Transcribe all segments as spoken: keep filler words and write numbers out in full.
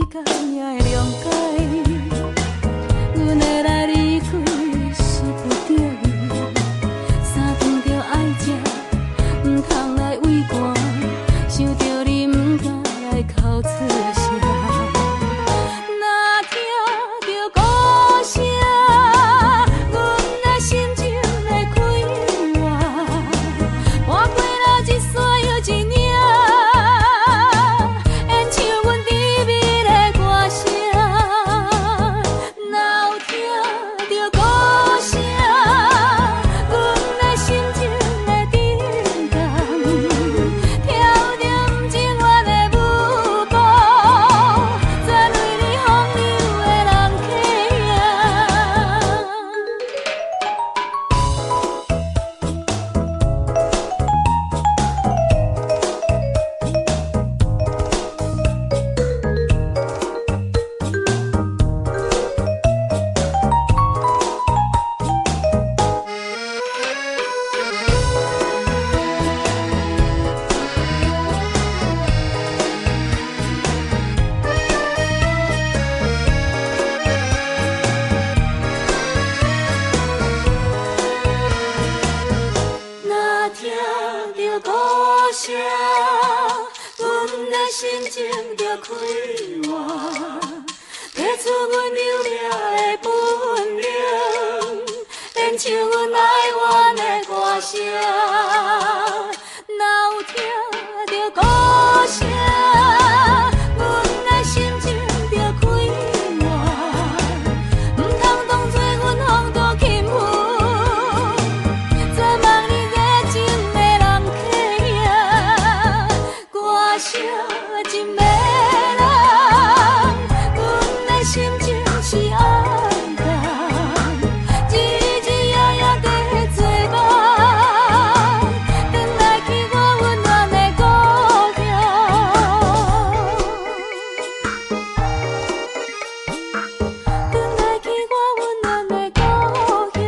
甲命的谅解。阮会来离开是不得已，三顿着爱食，毋通来畏寒，想着你毋敢来哭出声。若听着鼓声，阮的心情会快活。跋过了一山又一岭。心情着快活，提出阮流泪的本领，演唱阮爱怨的歌声。若有听着鼓声，阮的心情着快活，毋通当作阮风度轻浮，做梦你热情的人客兄，歌声。一个人，阮的心情是暗淡，日日夜夜在做梦，转来去我温暖的故乡，转来去我温暖的故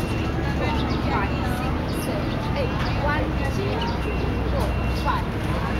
乡。One, two, three, four, five.